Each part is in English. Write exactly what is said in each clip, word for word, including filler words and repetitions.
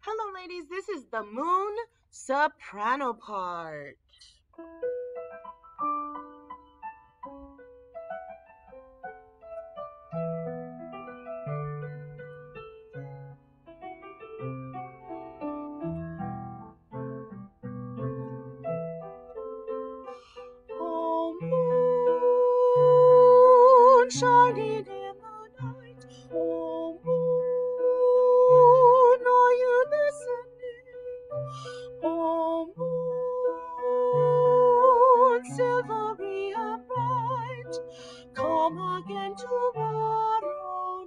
Hello, ladies. This is the moon soprano part. Oh, moon shining in the night. Oh, moon, are you listening? Oh, moon, silvery and bright, come again tomorrow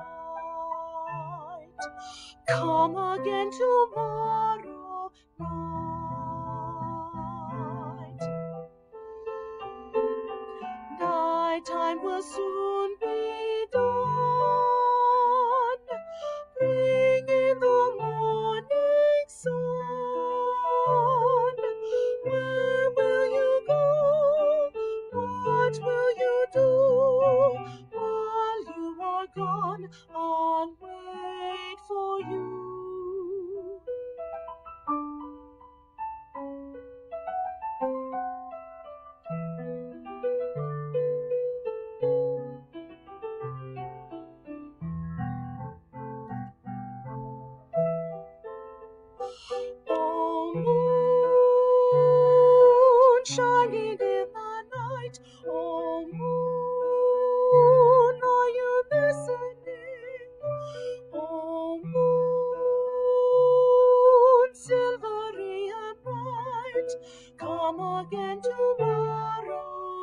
night. Come again tomorrow night. Nighttime will soon be done, bringing the morning sun. Where will you go? What will you do? While you are gone, I'll wait for you. Oh, moon shining in the night. Oh, moon, are you listening? Oh, moon, silvery and bright, come again tomorrow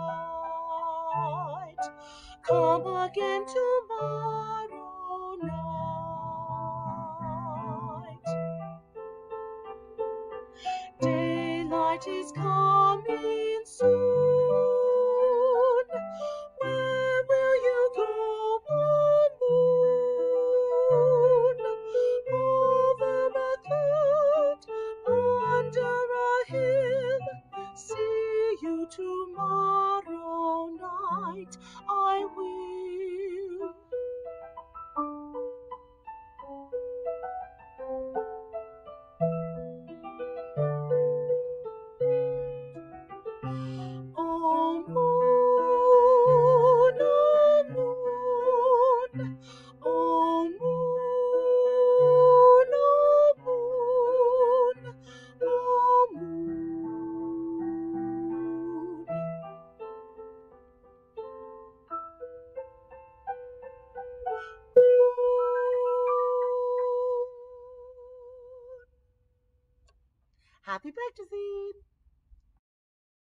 night. Come again tomorrow night. Daylight is coming soon. Where will you go, oh moon? Over a cloud, under a hill. See you tomorrow night, I will. Oh moon, oh moon, oh moon, oh moon, oh moon. Happy practicing!